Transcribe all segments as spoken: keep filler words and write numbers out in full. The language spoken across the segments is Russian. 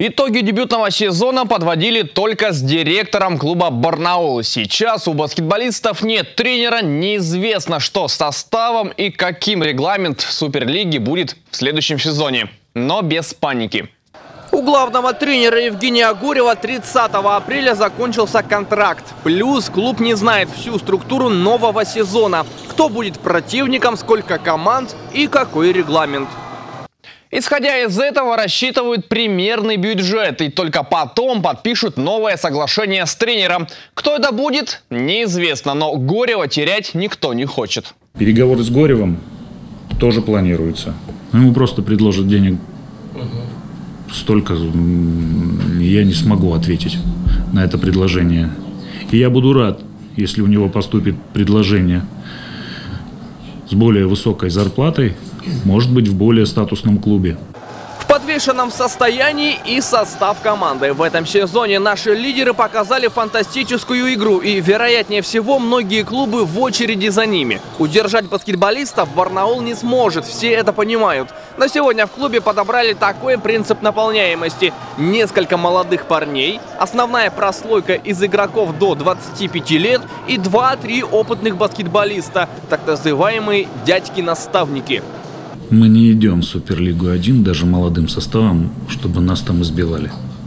Итоги дебютного сезона подводили только с директором клуба «Барнаул». Сейчас у баскетболистов нет тренера, неизвестно, что с составом и каким регламент Суперлиги будет в следующем сезоне. Но без паники. У главного тренера Евгения Горева тридцатого апреля закончился контракт. Плюс клуб не знает всю структуру нового сезона. Кто будет противником, сколько команд и какой регламент. Исходя из этого, рассчитывают примерный бюджет и только потом подпишут новое соглашение с тренером. Кто это будет, неизвестно, но Горева терять никто не хочет. Переговоры с Горевым тоже планируются. Ему просто предложат денег столько, я не смогу ответить на это предложение. И я буду рад, если у него поступит предложение с более высокой зарплатой, может быть, в более статусном клубе. В подвешенном состоянии и состав команды. В этом сезоне наши лидеры показали фантастическую игру, и, вероятнее всего, многие клубы в очереди за ними. Удержать баскетболистов Барнаул не сможет, все это понимают. Но сегодня в клубе подобрали такой принцип наполняемости. Несколько молодых парней, основная прослойка из игроков до двадцати пяти лет и два-три опытных баскетболиста, так называемые дядьки-наставники. Мы не идем в Суперлигу один даже молодым составом, чтобы нас там избивали.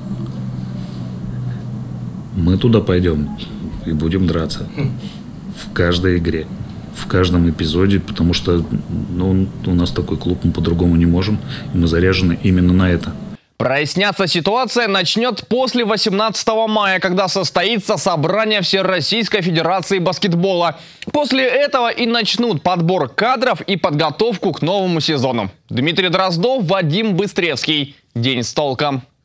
Мы туда пойдем и будем драться. В каждой игре, в каждом эпизоде, потому что ну, у нас такой клуб, мы по-другому не можем. И мы заряжены именно на это. Проясняться ситуация начнет после восемнадцатого мая, когда состоится собрание Всероссийской Федерации баскетбола. После этого и начнут подбор кадров и подготовку к новому сезону. Дмитрий Дроздов, Вадим Быстревский. День с толком.